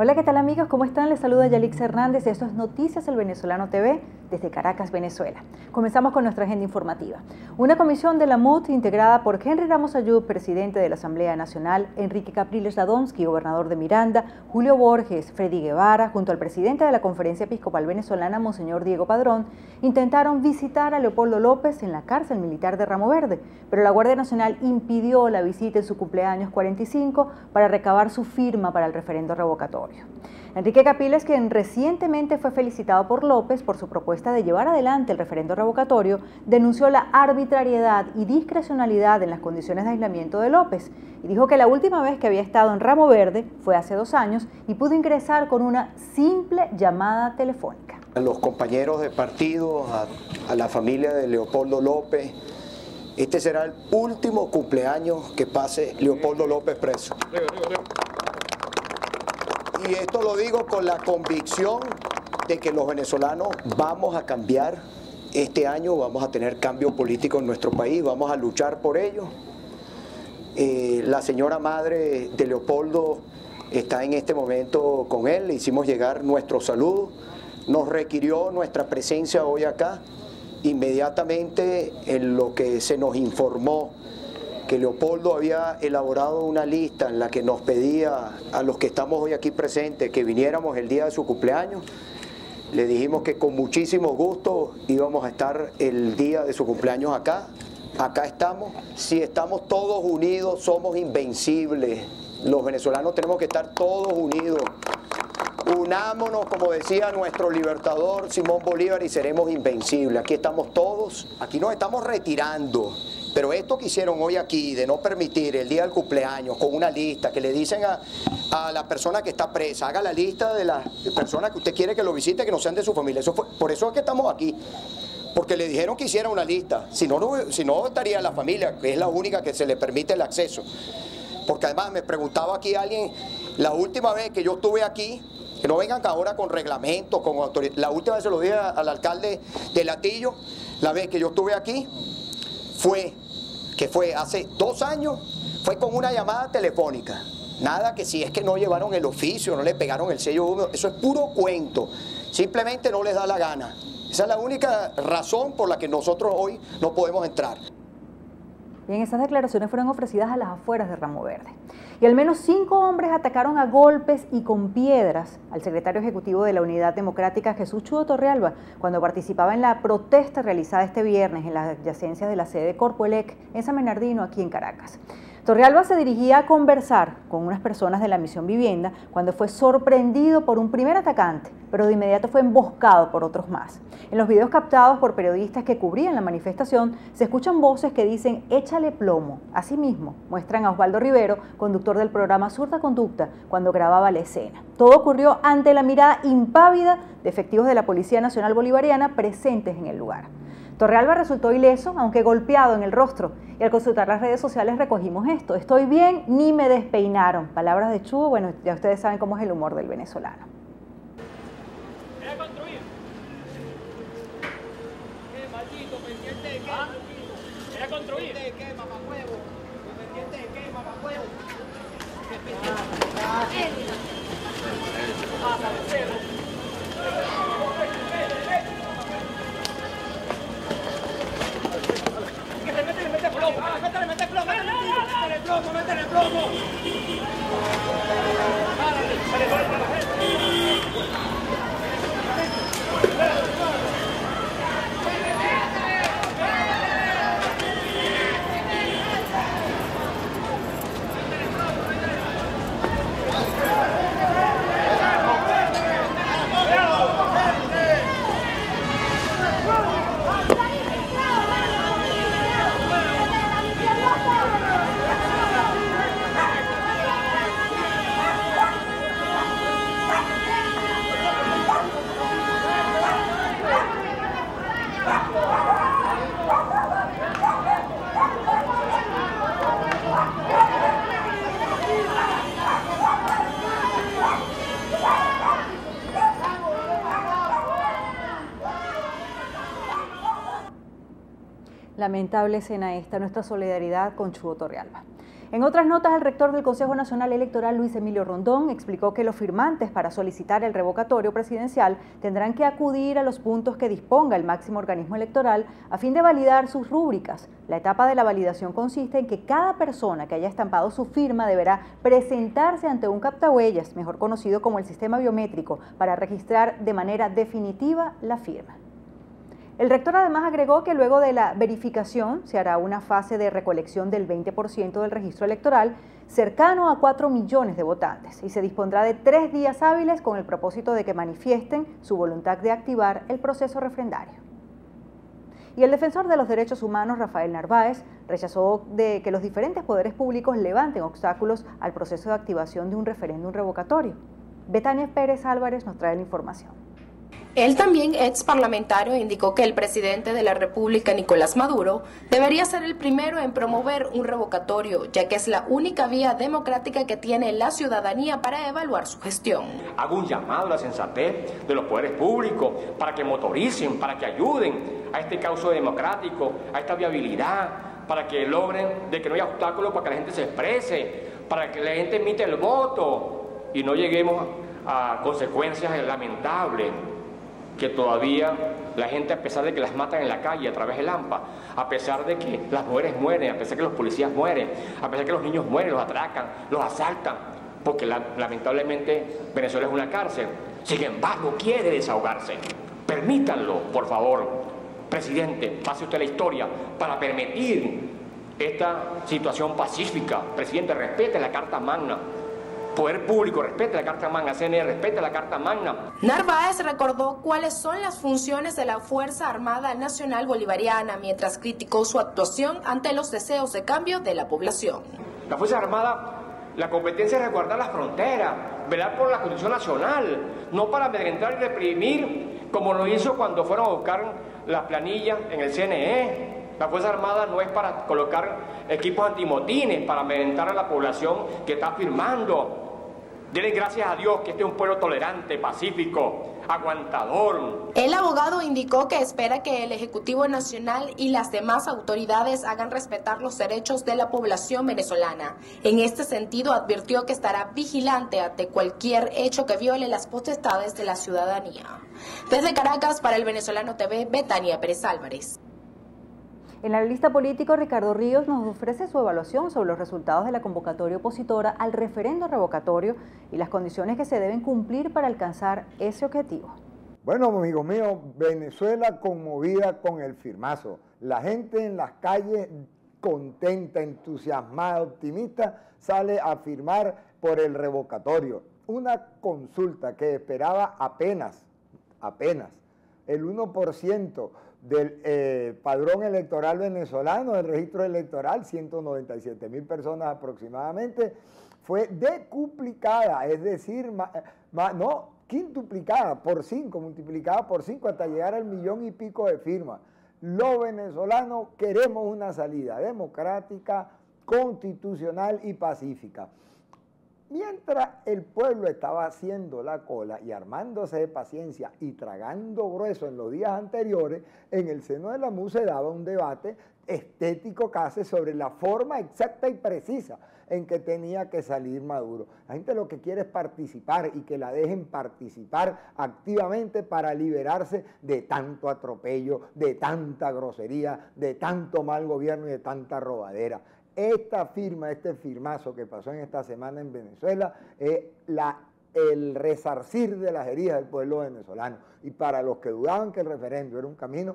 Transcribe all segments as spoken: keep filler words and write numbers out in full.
Hola, ¿qué tal amigos? ¿Cómo están? Les saluda Yalix Hernández. Esto es Noticias El Venezolano T V desde Caracas, Venezuela. Comenzamos con nuestra agenda informativa. Una comisión de la M U T integrada por Henry Ramos Ayub, presidente de la Asamblea Nacional, Enrique Capriles Radomski, gobernador de Miranda, Julio Borges, Freddy Guevara, junto al presidente de la Conferencia Episcopal Venezolana, Monseñor Diego Padrón, intentaron visitar a Leopoldo López en la cárcel militar de Ramo Verde, pero la Guardia Nacional impidió la visita en su cumpleaños cuarenta y cinco para recabar su firma para el referendo revocatorio. Enrique Capriles, quien recientemente fue felicitado por López por su propuesta de llevar adelante el referendo revocatorio, denunció la arbitrariedad y discrecionalidad en las condiciones de aislamiento de López y dijo que la última vez que había estado en Ramo Verde fue hace dos años y pudo ingresar con una simple llamada telefónica. A los compañeros de partido, a, a la familia de Leopoldo López, este será el último cumpleaños que pase Leopoldo López preso. Y esto lo digo con la convicción de que los venezolanos vamos a cambiar este año, vamos a tener cambio político en nuestro país, vamos a luchar por ello. Eh, la señora madre de Leopoldo está en este momento con él, le hicimos llegar nuestro saludo, nos requirió nuestra presencia hoy acá. Inmediatamente en lo que se nos informó que Leopoldo había elaborado una lista en la que nos pedía a los que estamos hoy aquí presentes que viniéramos el día de su cumpleaños, le dijimos que con muchísimo gusto íbamos a estar el día de su cumpleaños acá. Acá estamos. Si estamos todos unidos, somos invencibles. Los venezolanos tenemos que estar todos unidos. Unámonos, como decía nuestro libertador Simón Bolívar, y seremos invencibles. Aquí estamos todos, aquí nos estamos retirando. Pero esto que hicieron hoy aquí, de no permitir el día del cumpleaños con una lista, que le dicen a, a la persona que está presa, haga la lista de las personas que usted quiere que lo visite, que no sean de su familia. Eso fue, por eso es que estamos aquí. Porque le dijeron que hiciera una lista. Si no, no, si no estaría la familia, que es la única que se le permite el acceso. Porque además me preguntaba aquí alguien, la última vez que yo estuve aquí, que no vengan ahora con reglamentos, con autoridad. La última vez se lo dije al alcalde de Latillo, la vez que yo estuve aquí, fue, que fue hace dos años, fue con una llamada telefónica. Nada que si es que no llevaron el oficio, no le pegaron el sello húmedo, eso es puro cuento. Simplemente no les da la gana. Esa es la única razón por la que nosotros hoy no podemos entrar. Bien, esas declaraciones fueron ofrecidas a las afueras de Ramo Verde. Y al menos cinco hombres atacaron a golpes y con piedras al secretario ejecutivo de la Unidad Democrática, Jesús Chudo Torrealba, cuando participaba en la protesta realizada este viernes en las adyacencias de la sede de Corpoelec en San Bernardino, aquí en Caracas. Torrealba se dirigía a conversar con unas personas de la Misión Vivienda cuando fue sorprendido por un primer atacante, pero de inmediato fue emboscado por otros más. En los videos captados por periodistas que cubrían la manifestación, se escuchan voces que dicen «échale plomo». Asimismo, muestran a Osvaldo Rivero, conductor del programa Zurda Conducta, cuando grababa la escena. Todo ocurrió ante la mirada impávida de efectivos de la Policía Nacional Bolivariana presentes en el lugar. Torrealba resultó ileso, aunque golpeado en el rostro, y al consultar las redes sociales recogimos esto: estoy bien, ni me despeinaron. Palabras de Chudo. Bueno, ya ustedes saben cómo es el humor del venezolano. Era construir. ¿Qué maldito? ¿Pendiente de qué? Era construir. ¿Pendiente de qué, mamahuevo? ¿Pendiente de qué, mamahuevo? Ah, Lamentable escena esta, nuestra solidaridad con Chudo Torrealba. En otras notas, el rector del Consejo Nacional Electoral, Luis Emilio Rondón, explicó que los firmantes para solicitar el revocatorio presidencial tendrán que acudir a los puntos que disponga el máximo organismo electoral a fin de validar sus rúbricas. La etapa de la validación consiste en que cada persona que haya estampado su firma deberá presentarse ante un captahuellas, mejor conocido como el sistema biométrico, para registrar de manera definitiva la firma. El rector además agregó que luego de la verificación se hará una fase de recolección del veinte por ciento del registro electoral cercano a cuatro millones de votantes y se dispondrá de tres días hábiles con el propósito de que manifiesten su voluntad de activar el proceso refrendario. Y el defensor de los derechos humanos, Rafael Narváez, rechazó de que los diferentes poderes públicos levanten obstáculos al proceso de activación de un referéndum revocatorio. Betania Pérez Álvarez nos trae la información. Él también, ex parlamentario, indicó que el presidente de la República, Nicolás Maduro, debería ser el primero en promover un revocatorio, ya que es la única vía democrática que tiene la ciudadanía para evaluar su gestión. Hago un llamado a la sensatez de los poderes públicos para que motoricen, para que ayuden a este cauce democrático, a esta viabilidad, para que logren de que no haya obstáculos para que la gente se exprese, para que la gente emita el voto y no lleguemos a consecuencias lamentables. Que todavía la gente, a pesar de que las matan en la calle a través del AMPA, a pesar de que las mujeres mueren, a pesar de que los policías mueren, a pesar de que los niños mueren, los atracan, los asaltan, porque la, lamentablemente Venezuela es una cárcel, sin embargo quiere desahogarse. Permítanlo, por favor, presidente, pase usted la historia para permitir esta situación pacífica. Presidente, respete la Carta Magna. Poder público, respete la Carta Magna, C N E, respete la Carta Magna. Narváez recordó cuáles son las funciones de la Fuerza Armada Nacional Bolivariana, mientras criticó su actuación ante los deseos de cambio de la población. La Fuerza Armada, la competencia es resguardar las fronteras, velar por la Constitución Nacional, no para amedrentar y reprimir, como lo hizo cuando fueron a buscar las planillas en el C N E. La Fuerza Armada no es para colocar equipos antimotines, para amedrentar a la población que está firmando. Denle gracias a Dios que este es un pueblo tolerante, pacífico, aguantador. El abogado indicó que espera que el Ejecutivo Nacional y las demás autoridades hagan respetar los derechos de la población venezolana. En este sentido, advirtió que estará vigilante ante cualquier hecho que viole las potestades de la ciudadanía. Desde Caracas, para el Venezolano T V, Betania Pérez Álvarez. El analista político Ricardo Ríos nos ofrece su evaluación sobre los resultados de la convocatoria opositora al referendo revocatorio y las condiciones que se deben cumplir para alcanzar ese objetivo. Bueno, amigos míos, Venezuela conmovida con el firmazo. La gente en las calles contenta, entusiasmada, optimista, sale a firmar por el revocatorio. Una consulta que esperaba apenas, apenas, el uno por ciento del eh, padrón electoral venezolano, del registro electoral, ciento noventa y siete mil personas aproximadamente, fue decuplicada, es decir, ma, ma, no, quintuplicada por cinco, multiplicada por cinco hasta llegar al millón y pico de firmas. Los venezolanos queremos una salida democrática, constitucional y pacífica. Mientras el pueblo estaba haciendo la cola y armándose de paciencia y tragando grueso en los días anteriores, en el seno de la M U se daba un debate estético casi sobre la forma exacta y precisa en que tenía que salir Maduro. La gente lo que quiere es participar y que la dejen participar activamente para liberarse de tanto atropello, de tanta grosería, de tanto mal gobierno y de tanta robadera. Esta firma, este firmazo que pasó en esta semana en Venezuela es la, el resarcir de las heridas del pueblo venezolano. Y para los que dudaban que el referéndum era un camino,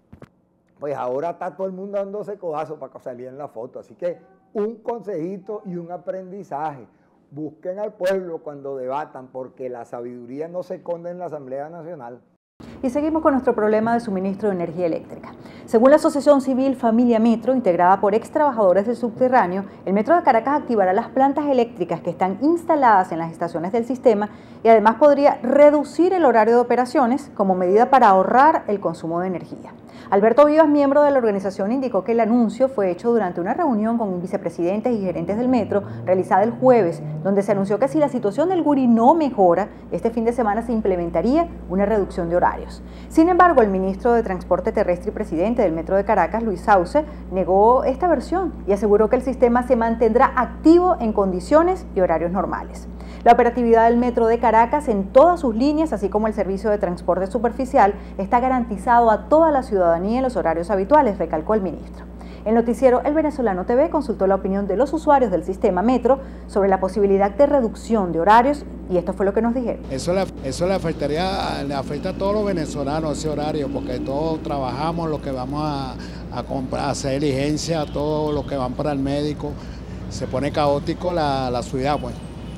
pues ahora está todo el mundo dándose codazo para que salga en la foto. Así que un consejito y un aprendizaje. Busquen al pueblo cuando debatan, porque la sabiduría no se esconde en la Asamblea Nacional. Y seguimos con nuestro problema de suministro de energía eléctrica. Según la Asociación Civil Familia Metro, integrada por ex trabajadores del subterráneo, el Metro de Caracas activará las plantas eléctricas que están instaladas en las estaciones del sistema y además podría reducir el horario de operaciones como medida para ahorrar el consumo de energía. Alberto Vivas, miembro de la organización, indicó que el anuncio fue hecho durante una reunión con vicepresidentes y gerentes del metro realizada el jueves, donde se anunció que si la situación del Guri no mejora, este fin de semana se implementaría una reducción de horarios. Sin embargo, el ministro de Transporte Terrestre y presidente del Metro de Caracas, Luis Sauce, negó esta versión y aseguró que el sistema se mantendrá activo en condiciones y horarios normales. La operatividad del Metro de Caracas en todas sus líneas, así como el servicio de transporte superficial, está garantizado a toda la ciudadanía en los horarios habituales, recalcó el ministro. El noticiero El Venezolano T V consultó la opinión de los usuarios del sistema Metro sobre la posibilidad de reducción de horarios y esto fue lo que nos dijeron. Eso le, eso le afectaría, le afecta a todos los venezolanos ese horario, porque todos trabajamos, los que vamos a, a, comprar, a hacer diligencia, todos los que van para el médico, se pone caótico la, la ciudad, pues.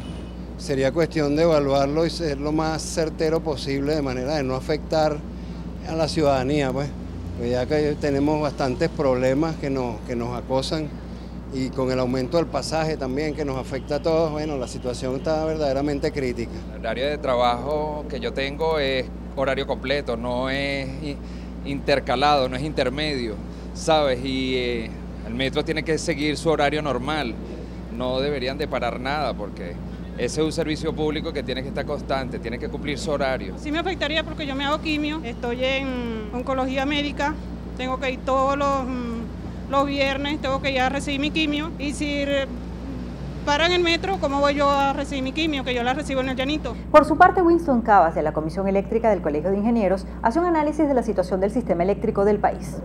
Sería cuestión de evaluarlo y ser lo más certero posible de manera de no afectar a la ciudadanía, pues. Pues ya que tenemos bastantes problemas que nos, que nos acosan y con el aumento del pasaje también que nos afecta a todos, bueno, la situación está verdaderamente crítica. El horario de trabajo que yo tengo es horario completo, no es intercalado, no es intermedio, ¿sabes? Y eh, el metro tiene que seguir su horario normal, no deberían de parar nada porque ese es un servicio público que tiene que estar constante, tiene que cumplir su horario. Sí me afectaría porque yo me hago quimio, estoy en oncología médica, tengo que ir todos los, los viernes, tengo que ir a recibir mi quimio y si paran el metro, ¿cómo voy yo a recibir mi quimio? Que yo la recibo en el Llanito. Por su parte, Winston Cabas, de la Comisión Eléctrica del Colegio de Ingenieros, hace un análisis de la situación del sistema eléctrico del país.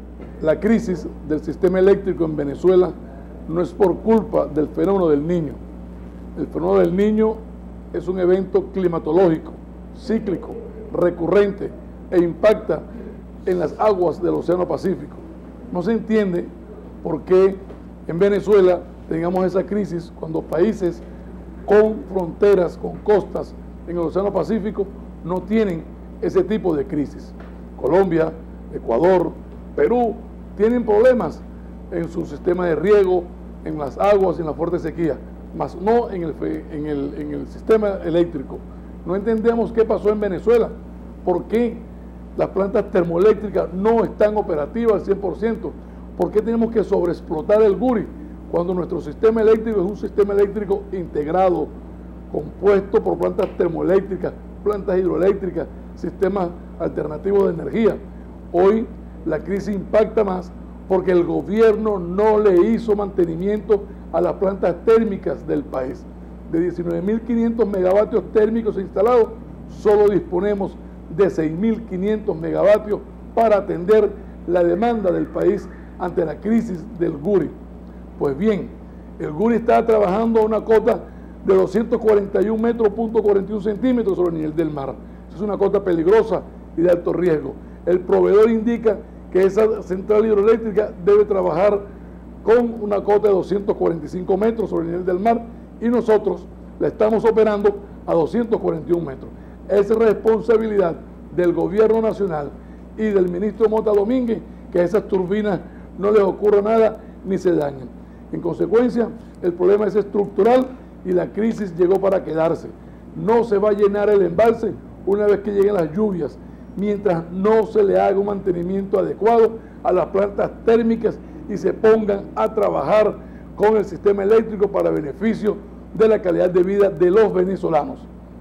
La crisis del sistema eléctrico en Venezuela no es por culpa del fenómeno del Niño. El fenómeno del Niño es un evento climatológico, cíclico, recurrente e impacta en las aguas del Océano Pacífico. No se entiende por qué en Venezuela tengamos esa crisis cuando países con fronteras, con costas en el Océano Pacífico no tienen ese tipo de crisis. Colombia, Ecuador, Perú tienen problemas en su sistema de riego, en las aguas y en la fuerte sequía, mas no en el, en, el, en el sistema eléctrico. No entendemos qué pasó en Venezuela, por qué las plantas termoeléctricas no están operativas al cien por ciento, por qué tenemos que sobreexplotar el Guri, cuando nuestro sistema eléctrico es un sistema eléctrico integrado, compuesto por plantas termoeléctricas, plantas hidroeléctricas, sistemas alternativos de energía. Hoy la crisis impacta más porque el gobierno no le hizo mantenimiento a las plantas térmicas del país. De diecinueve mil quinientos megavatios térmicos instalados, solo disponemos de seis mil quinientos megavatios para atender la demanda del país ante la crisis del Guri. Pues bien, el Guri está trabajando a una cota de doscientos cuarenta y un metros, punto cuarenta y un centímetros sobre el nivel del mar. Es una cota peligrosa y de alto riesgo. El proveedor indica que esa central hidroeléctrica debe trabajar con una cota de doscientos cuarenta y cinco metros sobre el nivel del mar y nosotros la estamos operando a doscientos cuarenta y un metros. Es responsabilidad del gobierno nacional y del ministro Mota Domínguez que a esas turbinas no les ocurra nada ni se dañen. En consecuencia, el problema es estructural y la crisis llegó para quedarse. No se va a llenar el embalse una vez que lleguen las lluvias, mientras no se le haga un mantenimiento adecuado a las plantas térmicas y se pongan a trabajar con el sistema eléctrico para beneficio de la calidad de vida de los venezolanos.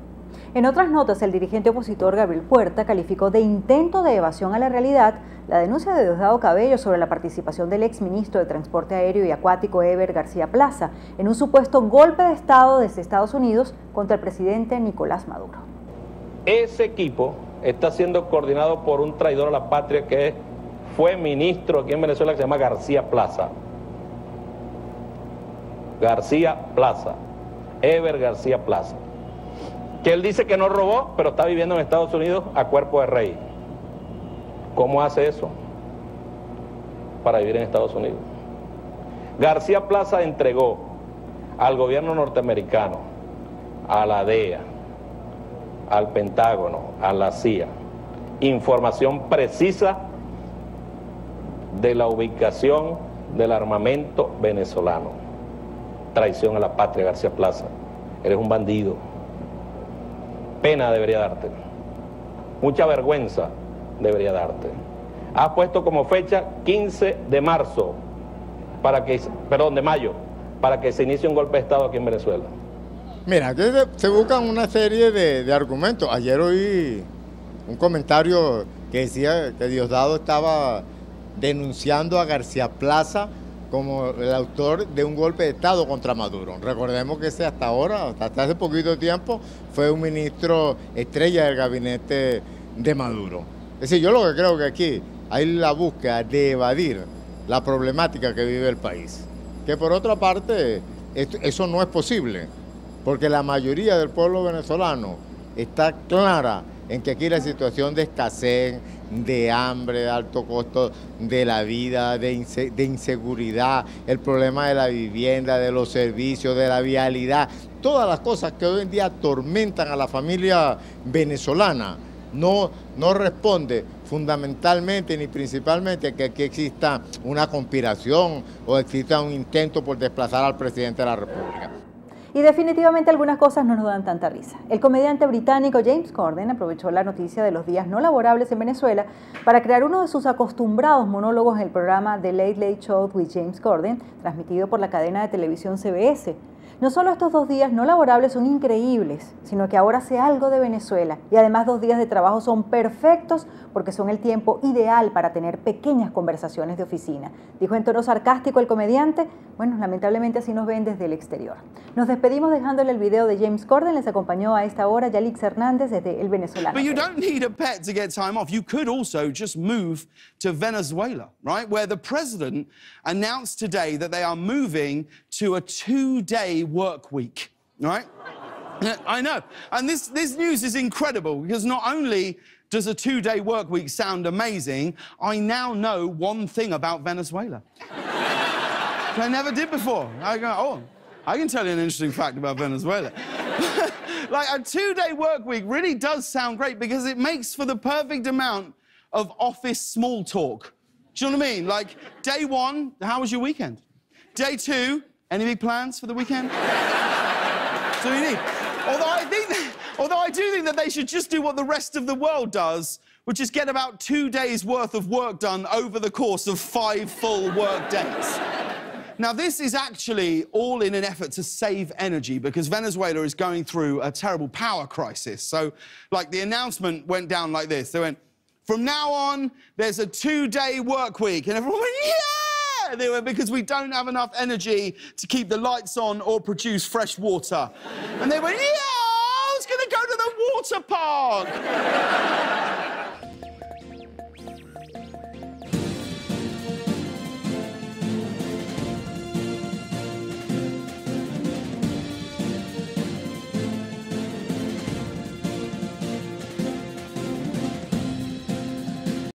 En otras notas, el dirigente opositor Gabriel Puerta calificó de intento de evasión a la realidad la denuncia de Diosdado Cabello sobre la participación del exministro de Transporte Aéreo y Acuático Eber García Plaza en un supuesto golpe de Estado desde Estados Unidos contra el presidente Nicolás Maduro. Ese equipo está siendo coordinado por un traidor a la patria que fue ministro aquí en Venezuela, que se llama García Plaza. García Plaza, Eber García Plaza. Que él dice que no robó, pero está viviendo en Estados Unidos a cuerpo de rey. ¿Cómo hace eso? Para vivir en Estados Unidos. García Plaza entregó al gobierno norteamericano, a la D E A, al Pentágono, a la C I A, información precisa de la ubicación del armamento venezolano. Traición a la patria, García Plaza. Eres un bandido. Pena debería darte. Mucha vergüenza debería darte. ha puesto como fecha quince de marzo, para que, perdón, de mayo, para que se inicie un golpe de Estado aquí en Venezuela. Mira, aquí se buscan una serie de, de argumentos. Ayer oí un comentario que decía que Diosdado estaba denunciando a García Plaza como el autor de un golpe de Estado contra Maduro. Recordemos que ese hasta ahora, hasta hace poquito tiempo, fue un ministro estrella del gabinete de Maduro. Es decir, yo lo que creo que aquí hay la búsqueda de evadir la problemática que vive el país. Que por otra parte, esto, eso no es posible, porque la mayoría del pueblo venezolano está clara en que aquí la situación de escasez, de hambre, de alto costo de la vida, de, inse de inseguridad, el problema de la vivienda, de los servicios, de la vialidad, todas las cosas que hoy en día atormentan a la familia venezolana, no, no responde fundamentalmente ni principalmente que aquí exista una conspiración o exista un intento por desplazar al presidente de la República. Y definitivamente algunas cosas no nos dan tanta risa. El comediante británico James Corden aprovechó la noticia de los días no laborables en Venezuela para crear uno de sus acostumbrados monólogos en el programa The Late Late Show with James Corden, transmitido por la cadena de televisión C B S. No solo estos dos días no laborables son increíbles, sino que ahora sé algo de Venezuela y además dos días de trabajo son perfectos porque son el tiempo ideal para tener pequeñas conversaciones de oficina. Dijo en tono sarcástico el comediante. Bueno, lamentablemente así nos ven desde el exterior. Nos despedimos dejándole el video de James Corden. Les acompañó a esta hora Yalix Hernández desde El Venezolano. But you don't need a pet to get time off. You could also just move to Venezuela, right? Where the president announced today that they are moving to a two-day work week, right? I know. And this, this news is incredible because not only does a two-day work week sound amazing, I now know one thing about Venezuela. I never did before. I go, oh, I can tell you an interesting fact about Venezuela. Like, a two-day work week really does sound great because it makes for the perfect amount of office small talk. Do you know what I mean? Like, day one, how was your weekend? Day two, any big plans for the weekend? That's all you need. Although I think that, although I do think that they should just do what the rest of the world does, which is get about two days' worth of work done over the course of five full work days. Now, this is actually all in an effort to save energy because Venezuela is going through a terrible power crisis. So, like, the announcement went down like this. They went, from now on, there's a two-day work week. And everyone went, yeah! They went, because we don't have enough energy to keep the lights on or produce fresh water. And they went, yeah! I was going to go to the water park!